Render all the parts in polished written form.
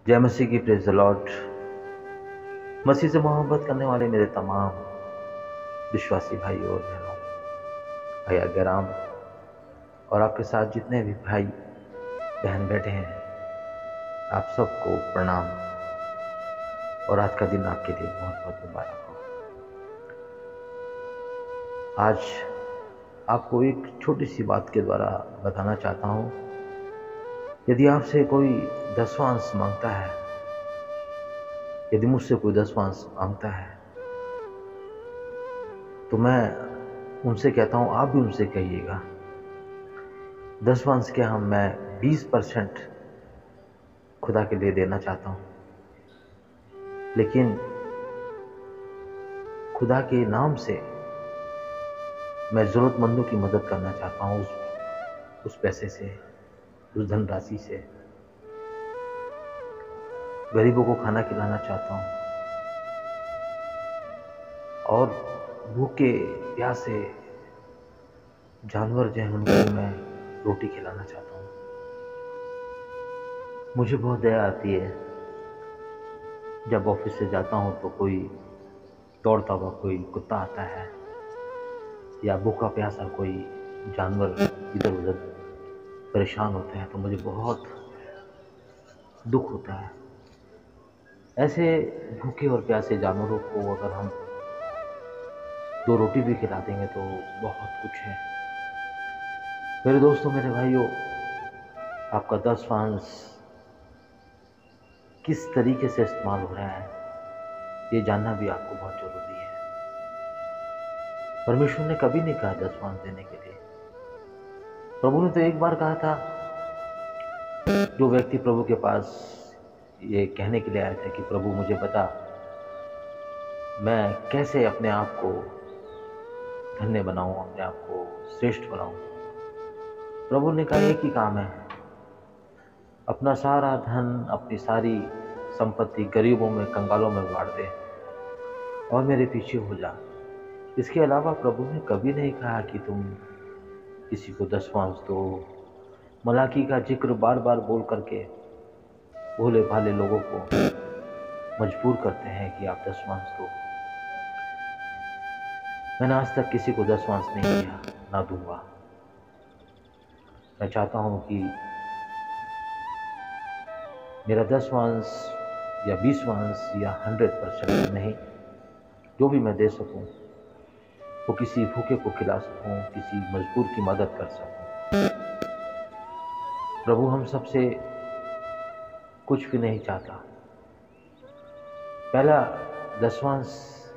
जय मसीह की, praise the Lord. मसीह से मोहब्बत करने वाले मेरे तमाम विश्वासी भाई और बहनों, भाई आज्ञाराम और आपके साथ जितने भी भाई बहन बैठे हैं, आप सबको प्रणाम। और आज का दिन आपके लिए बहुत बहुत मुबारक हो। आज आपको एक छोटी सी बात के द्वारा बताना चाहता हूँ। यदि आपसे कोई दसवांश मांगता है, यदि मुझसे कोई दसवांश मांगता है, तो मैं उनसे कहता हूँ, आप भी उनसे कहिएगा। दसवांश क्या, मैं 20% खुदा के लिए देना चाहता हूँ, लेकिन खुदा के नाम से मैं ज़रूरतमंदों की मदद करना चाहता हूँ। उस पैसे से, उस धनराशि से गरीबों को खाना खिलाना चाहता हूँ और भूखे प्यासे जानवर जो हैं उनको मैं रोटी खिलाना चाहता हूँ। मुझे बहुत दया आती है जब ऑफिस से जाता हूँ तो कोई दौड़ता हुआ कोई कुत्ता आता है या भूखा प्यासा कोई जानवर इधर उधर परेशान होता है, तो मुझे बहुत दुख होता है। ऐसे भूखे और प्यासे जानवरों को अगर हम 2 रोटी भी खिला देंगे तो बहुत कुछ है। मेरे दोस्तों, मेरे भाइयों, आपका दसवांश किस तरीके से इस्तेमाल हो रहा है, ये जानना भी आपको बहुत जरूरी है। परमेश्वर ने कभी नहीं कहा दसवांश देने के लिए। प्रभु ने तो एक बार कहा था। जो व्यक्ति प्रभु के पास ये कहने के लिए आया था कि प्रभु मुझे बता, मैं कैसे अपने आप को धन्य बनाऊं, अपने आप को श्रेष्ठ बनाऊं। प्रभु ने कहा एक ही काम है, अपना सारा धन, अपनी सारी संपत्ति गरीबों में, कंगालों में बांट दे और मेरे पीछे हो जा। इसके अलावा प्रभु ने कभी नहीं कहा कि तुम किसी को दसवांश दो। मलाकी का जिक्र बार बार बोल करके भोले भाले लोगों को मजबूर करते हैं कि आप दसवांश दो। मैंने आज तक किसी को दसवांश नहीं दिया, ना दूंगा। मैं चाहता हूं कि मेरा दसवांश या 20वांश या 100% नहीं, जो भी मैं दे सकूं वो किसी भूखे को खिला सकूं, किसी मजबूर की मदद कर सकूं। प्रभु हम सबसे कुछ भी नहीं चाहता। पहला दसवांश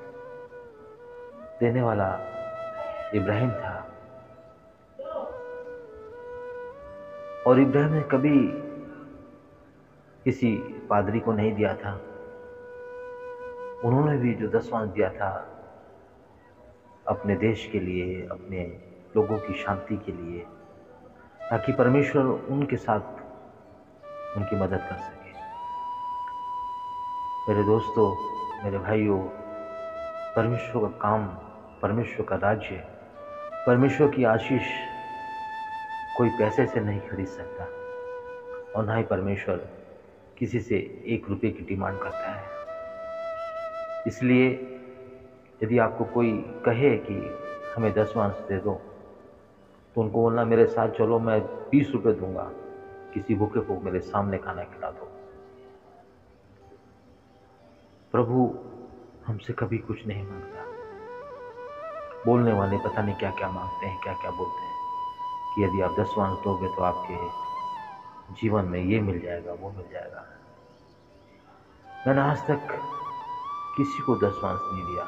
देने वाला इब्राहिम था और इब्राहिम ने कभी किसी पादरी को नहीं दिया था। उन्होंने भी जो दसवांश दिया था अपने देश के लिए, अपने लोगों की शांति के लिए, ताकि परमेश्वर उनके साथ उनकी मदद कर सके। मेरे दोस्तों, मेरे भाइयों, परमेश्वर का काम, परमेश्वर का राज्य, परमेश्वर की आशीष कोई पैसे से नहीं खरीद सकता और ना ही परमेश्वर किसी से 1 रुपये की डिमांड करता है। इसलिए यदि आपको कोई कहे कि हमें दसवांश दे दो, तो उनको बोलना, मेरे साथ चलो, मैं 20 रुपये दूंगा, किसी भूखे को मेरे सामने खाना खिला दो। प्रभु हमसे कभी कुछ नहीं मांगता। बोलने वाले पता नहीं क्या क्या मांगते हैं, क्या क्या बोलते हैं कि यदि आप दसवांश दोगे तो आपके जीवन में ये मिल जाएगा, वो मिल जाएगा। मैंने आज तक किसी को दसवांश नहीं दिया,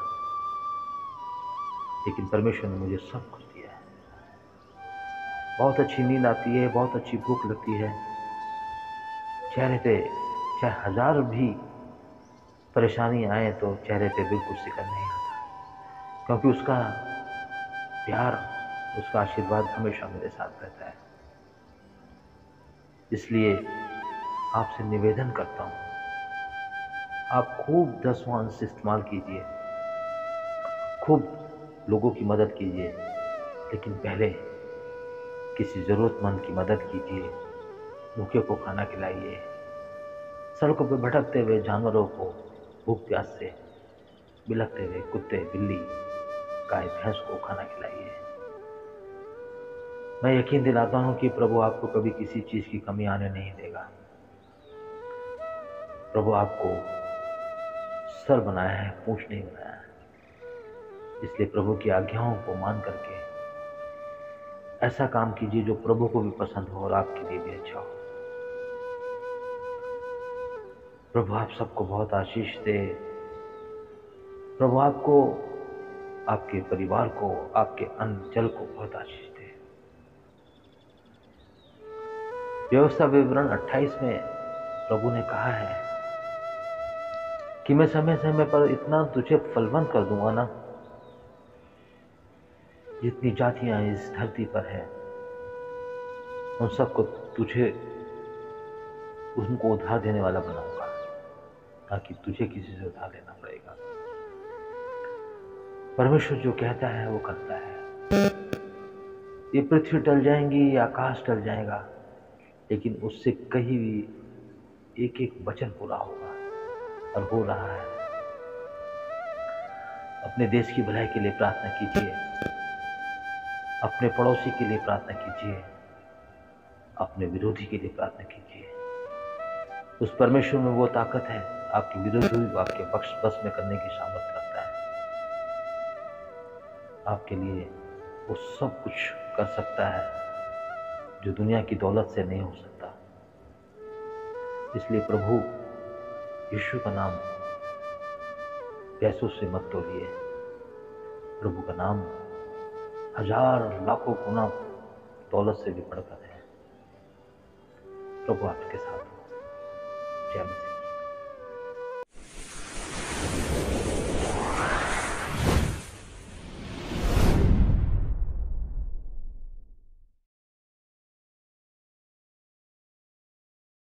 लेकिन परमेश्वर ने मुझे सब कुछ दिया है। बहुत अच्छी नींद आती है, बहुत अच्छी भूख लगती है, चेहरे पे चाहे 1000 भी परेशानी आए तो चेहरे पे बिल्कुल सिकन नहीं आता, क्योंकि उसका प्यार, उसका आशीर्वाद हमेशा मेरे साथ रहता है। इसलिए आपसे निवेदन करता हूँ, आप खूब दसवांश इस्तेमाल कीजिए, खूब लोगों की मदद कीजिए, लेकिन पहले किसी ज़रूरतमंद की मदद कीजिए, भूखे को खाना खिलाइए, सड़कों पर भटकते हुए जानवरों को भूख प्यास से बिलखते हुए कुत्ते, बिल्ली, गाय, भैंस को खाना खिलाइए। मैं यकीन दिलाता हूं कि प्रभु आपको कभी किसी चीज की कमी आने नहीं देगा। प्रभु आपको सर बनाया है, पूंछ नहीं बनाया है। इसलिए प्रभु की आज्ञाओं को मान करके ऐसा काम कीजिए जो प्रभु को भी पसंद हो और आपके लिए भी अच्छा हो। प्रभु आप सबको बहुत आशीष दे। प्रभु आपको, आपके परिवार को, आपके अन्न जल को बहुत आशीष दे। व्यवस्था विवरण 28 में प्रभु ने कहा है कि मैं समय समय पर इतना तुझे फलवंत कर दूंगा ना, जितनी जातियां इस धरती पर है उन सबको तुझे, उनको उधार देने वाला बनाऊंगा, ताकि तुझे किसी से उधार लेना पड़ेगा। परमेश्वर जो कहता है वो करता है। ये पृथ्वी टल जाएंगी, ये आकाश टल जाएगा, लेकिन उससे कहीं भी एक एक वचन पूरा होगा और हो रहा है। अपने देश की भलाई के लिए प्रार्थना कीजिए, अपने पड़ोसी के लिए प्रार्थना कीजिए, अपने विरोधी के लिए प्रार्थना कीजिए। उस परमेश्वर में वो ताकत है, आपके विरोधी को आपके पक्ष बस में करने की सामर्थ्य रखता है। आपके लिए वो सब कुछ कर सकता है जो दुनिया की दौलत से नहीं हो सकता। इसलिए प्रभु यीशु का नाम पैसों से मत तोलिए। प्रभु का नाम हजार लाखों गुना दौलत से भी बढ़कर है। प्रभु आपके साथ हो। जय मसीह।